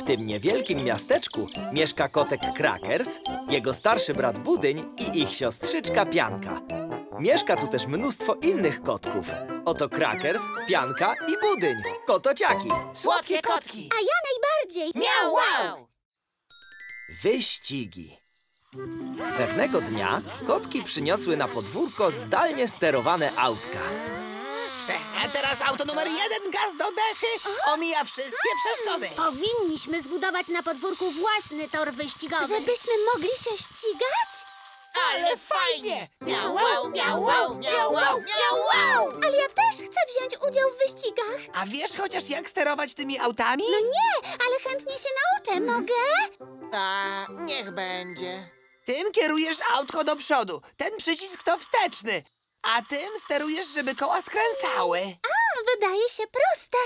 tym niewielkim miasteczku mieszka kotek Crackers, jego starszy brat Budyń i ich siostrzyczka Pianka. Mieszka tu też mnóstwo innych kotków. Oto Crackers, Pianka i Budyń, kotociaki. Słodkie kotki! A ja najbardziej! Miau, wow! Wyścigi. Pewnego dnia kotki przyniosły na podwórko zdalnie sterowane autka. A teraz auto numer 1, gaz do dechy, omija wszystkie przeszkody. Powinniśmy zbudować na podwórku własny tor wyścigowy. Żebyśmy mogli się ścigać? Ale fajnie! Miau, wow, miau, wow, miau, wow, miau, wow! Ale ja też chcę wziąć udział w wyścigach. A wiesz chociaż jak sterować tymi autami? No nie, ale chętnie się nauczę. Mogę? A, niech będzie. Tym kierujesz autko do przodu, ten przycisk to wsteczny, a tym sterujesz, żeby koła skręcały. A, wydaje się proste.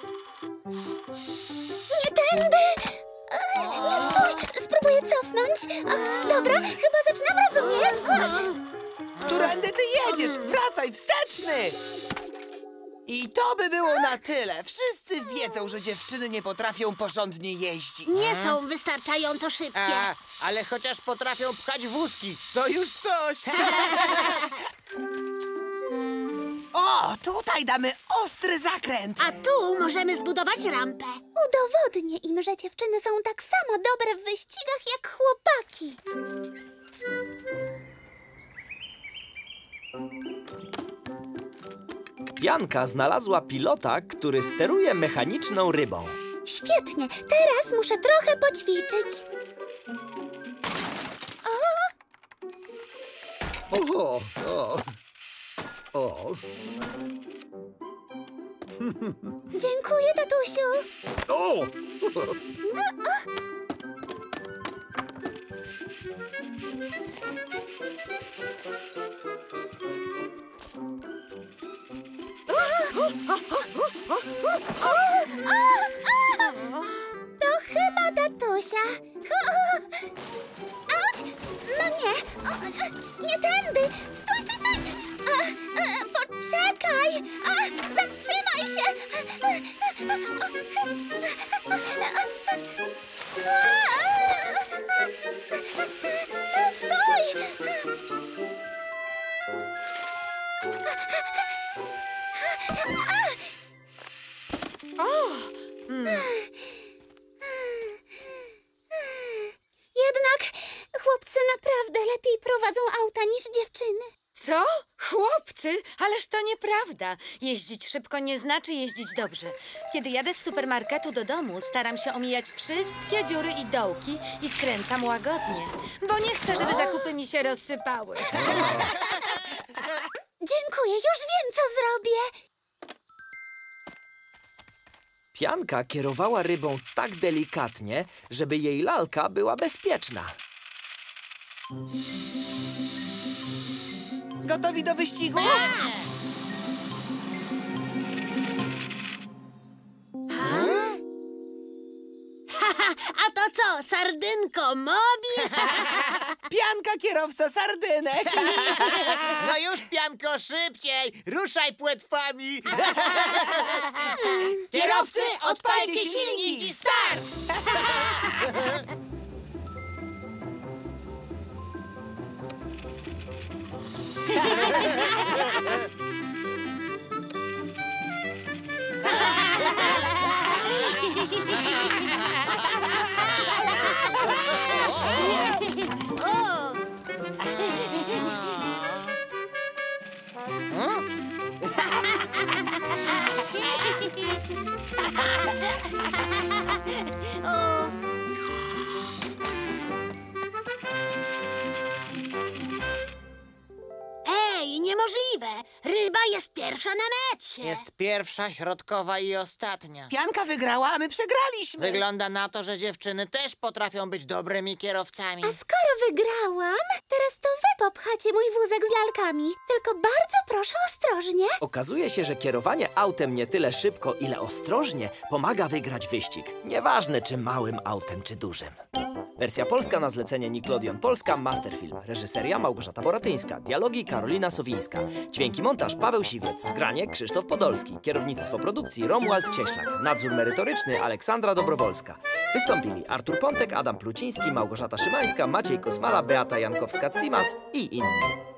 Nie tędy! Nie stój! Spróbuję cofnąć. Dobra, chyba zaczynam rozumieć. Którędy ty jedziesz? Wracaj, wsteczny! I to by było na tyle. Wszyscy wiedzą, że dziewczyny nie potrafią porządnie jeździć. Nie są wystarczająco szybkie. Ale chociaż potrafią pchać wózki. To już coś! O, tutaj damy ostry zakręt. A tu możemy zbudować rampę. Udowodnię im, że dziewczyny są tak samo dobre w wyścigach jak chłopaki. Pianka znalazła pilota, który steruje mechaniczną rybą. Świetnie, teraz muszę trochę poćwiczyć. O, o, o. Dziękuję, tatusiu. O! To chyba tatusia. Auć! No nie, nie tędy. Stój, stój, stój. Poczekaj. Zatrzymaj się. Stój. Jednak chłopcy naprawdę lepiej prowadzą auta niż dziewczyny. Co? Chłopcy? Ależ to nieprawda. Jeździć szybko nie znaczy jeździć dobrze. Kiedy jadę z supermarketu do domu, staram się omijać wszystkie dziury i dołki i skręcam łagodnie, bo nie chcę, żeby zakupy mi się rozsypały. Dziękuję, już wiem, co zrobię. Pianka kierowała rybą tak delikatnie, żeby jej lalka była bezpieczna. Gotowi do wyścigu? A to co, sardynko, mobil? Pianka, kierowca sardynek. No już, Pianko, szybciej! Ruszaj płetwami! Kierowcy, odpalcie silniki i start! Ej, niemożliwe! Ryba jest pierwsza na mecie. Jest pierwsza, środkowa i ostatnia. Pianka wygrała, a my przegraliśmy. Wygląda na to, że dziewczyny też potrafią być dobrymi kierowcami. A skoro wygrałam, teraz to wy popchacie mój wózek z lalkami. Tylko bardzo proszę ostrożnie. Okazuje się, że kierowanie autem nie tyle szybko, ile ostrożnie pomaga wygrać wyścig. Nieważne, czy małym autem, czy dużym. Wersja polska na zlecenie Nickelodeon Polska, Masterfilm. Reżyseria Małgorzata Boratyńska. Dialogi Karolina Sowińska. Dźwięki montaż Paweł Siwiec. Zgranie Krzysztof Podolski. Kierownictwo produkcji Romuald Cieślak. Nadzór merytoryczny Aleksandra Dobrowolska. Wystąpili Artur Pontek, Adam Pluciński, Małgorzata Szymańska, Maciej Kosmala, Beata Jankowska-Cimas i inni.